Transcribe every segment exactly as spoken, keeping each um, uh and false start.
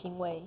行为。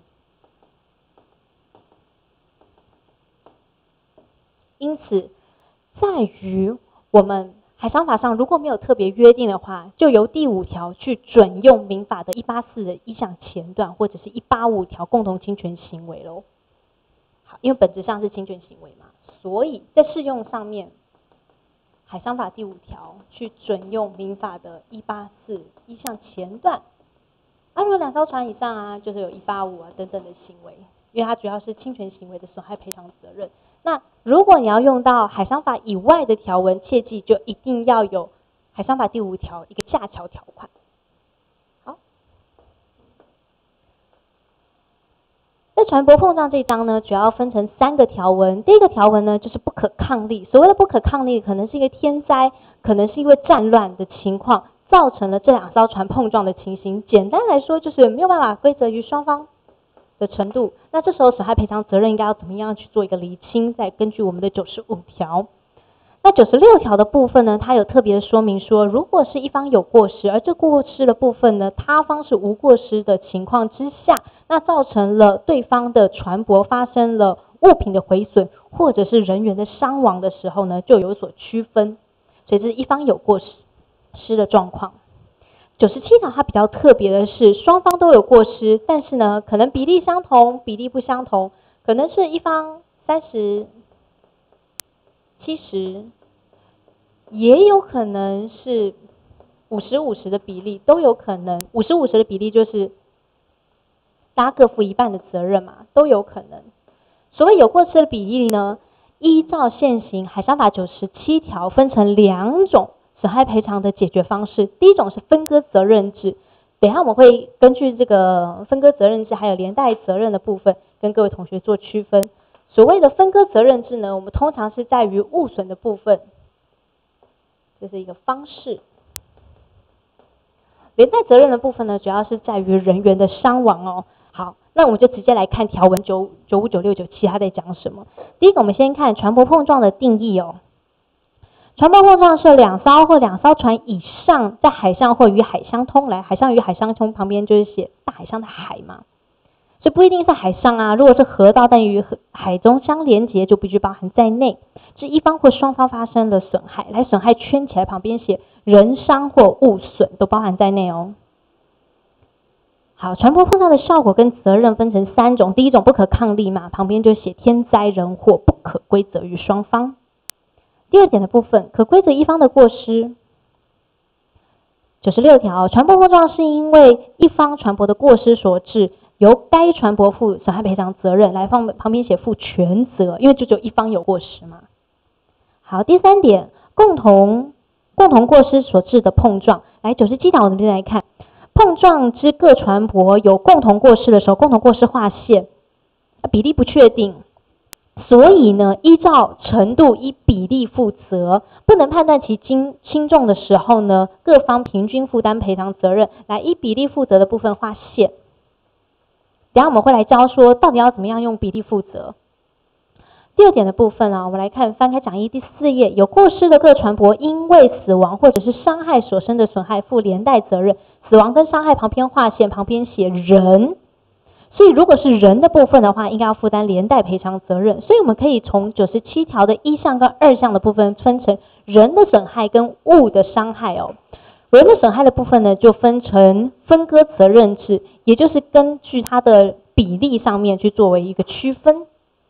因此，在于我们海商法上如果没有特别约定的话，就由第五条去准用民法的一八四的一项前段或者是一八五条共同侵权行为咯。好，因为本质上是侵权行为嘛，所以在适用上面，海商法第五条去准用民法的一八四一项前段。啊，如果两艘船以上啊，就是有一八五啊等等的行为，因为它主要是侵权行为的损害赔偿责任。那如果你要用到海商法以外的条文，切记就一定要有海商法第五条一个架桥条款。好，在船舶碰撞这一章呢，主要分成三个条文。第一个条文呢，就是不可抗力。所谓的不可抗力，可能是一个天灾，可能是因为战乱的情况，造成了这两艘船碰撞的情形。简单来说，就是没有办法归责于双方的程度，那这时候损害赔偿责任应该要怎么样去做一个厘清？再根据我们的九十五条，那九十六条的部分呢，它有特别的说明说，如果是一方有过失，而这过失的部分呢，他方是无过失的情况之下，那造成了对方的船舶发生了物品的毁损或者是人员的伤亡的时候呢，就有所区分，所以这是一方有过失的状况。九十七条它比较特别的是，双方都有过失，但是呢，可能比例相同，比例不相同，可能是一方三十、七十，也有可能是五十五十的比例，都有可能。五十五十的比例就是大家各负一半的责任嘛，都有可能。所谓有过失的比例呢，依照现行海商法九十七条分成两种损害赔偿的解决方式。第一种是分割责任制，等一下我们会根据这个分割责任制还有连带责任的部分跟各位同学做区分。所谓的分割责任制呢，我们通常是在于物损的部分，这是一个方式。连带责任的部分呢，主要是在于人员的伤亡哦。好，那我们就直接来看条文九五九六九七它在讲什么。第一个，我们先看船舶碰撞的定义哦。船舶碰撞是两艘或两艘船以上在海上或与海相通，来海上与海相通旁边就是写大海上的海嘛，所以不一定是海上啊，如果是河道但与海中相连结，就必须包含在内。是一方或双方发生的损害，来损害圈起来旁边写人伤或物损都包含在内哦。好，船舶碰撞的效果跟责任分成三种，第一种不可抗力嘛，旁边就写天灾人祸不可归责于双方。第二点的部分，可归责一方的过失。九十六条，船舶碰撞是因为一方船舶的过失所致，由该船舶负损害赔偿责任，来放旁边写负全责，因为就只有一方有过失嘛。好，第三点，共同共同过失所致的碰撞。来，九十七条我们先来看，碰撞之各船舶有共同过失的时候，共同过失划线，比例不确定。所以呢，依照程度依比例负责，不能判断其轻轻重的时候呢，各方平均负担赔偿责任，来依比例负责的部分划线。等一下我们会来教说到底要怎么样用比例负责。第二点的部分啊，我们来看翻开讲义第四页，有过失的各船舶因为死亡或者是伤害所生的损害负连带责任，死亡跟伤害旁边划线，旁边写人。所以如果是人的部分的话，应该要负担连带赔偿责任。所以我们可以从九十七条的一项跟二项的部分分成人的损害跟物的伤害哦。人的损害的部分呢，就分成分割责任制，也就是根据它的比例上面去作为一个区分。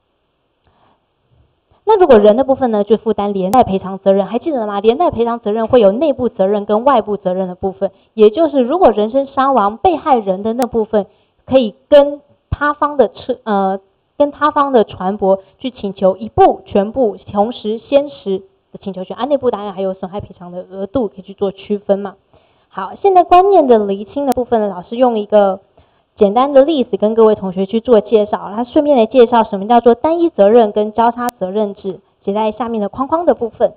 那如果人的部分呢，就负担连带赔偿责任，还记得吗？连带赔偿责任会有内部责任跟外部责任的部分，也就是如果人身伤亡，被害人的那部分可以跟他方的车呃跟他方的船舶去请求一部、全部、同时、先时的请求权，啊，内部当然还有损害赔偿的额度可以去做区分嘛。好，现在观念的厘清的部分呢，老师用一个简单的例子跟各位同学去做介绍，他顺便来介绍什么叫做单一责任跟交叉责任制，写在下面的框框的部分。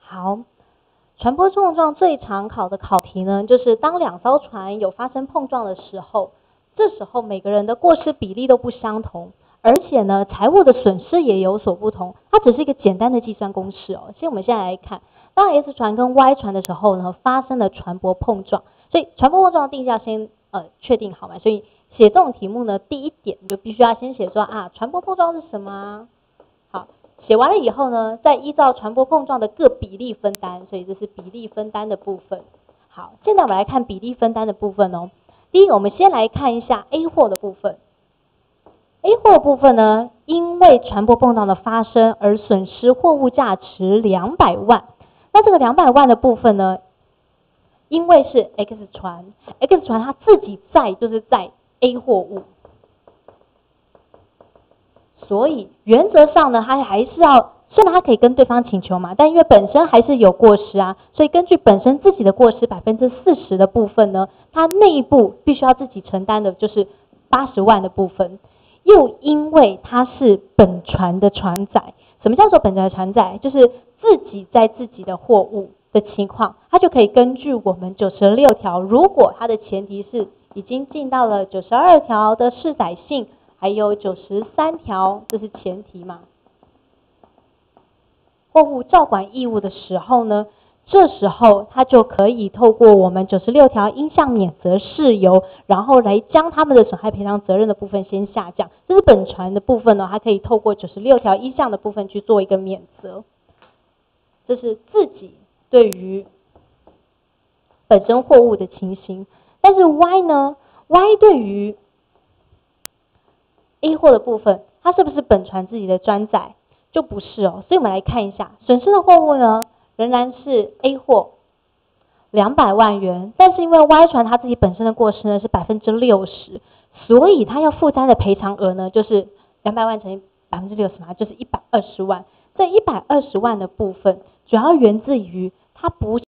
好，船舶碰撞最常考的考题呢，就是当两艘船有发生碰撞的时候，这时候每个人的过失比例都不相同，而且呢，财务的损失也有所不同。它只是一个简单的计算公式哦。所以我们现在来看，当 S 船跟 Y 船的时候呢，发生了船舶碰撞，所以船舶碰撞的定义要先呃确定好嘛。所以写这种题目呢，第一点你就必须要先写说啊，船舶碰撞是什么啊？好。写完了以后呢，再依照船舶碰撞的各比例分担，所以这是比例分担的部分。好，现在我们来看比例分担的部分哦。第一个，我们先来看一下 A 货的部分。A 货的部分呢，因为船舶碰撞的发生而损失货物价值两百万。那这个两百万的部分呢，因为是 X 船 ，X 船它自己载就是载 A 货物。所以原则上呢，他还是要，虽然他可以跟对方请求嘛，但因为本身还是有过失啊，所以根据本身自己的过失百分之四十的部分呢，他内部必须要自己承担的就是八十万的部分。又因为他是本船的船载，什么叫做本船的船载？就是自己载自己的货物的情况，他就可以根据我们九十六条，如果他的前提是已经尽到了九十二条的适载性。还有九十三条，这是前提嘛。货物照管义务的时候呢，这时候他就可以透过我们九十六条应项免责事由，然后来将他们的损害赔偿责任的部分先下降。这是本船的部分呢，它可以透过九十六条一项的部分去做一个免责。这是自己对于本身货物的情形。但是 Y 呢 ？Y 对于A 货的部分，它是不是本船自己的专载？就不是哦。所以我们来看一下，损失的货物呢，仍然是 A 货两百万元，但是因为 Y 船它自己本身的过失呢是百分之六十，所以它要负担的赔偿额呢就是两百万乘以百分之六十嘛，就是一百二十万。这一百二十万的部分，主要源自于它不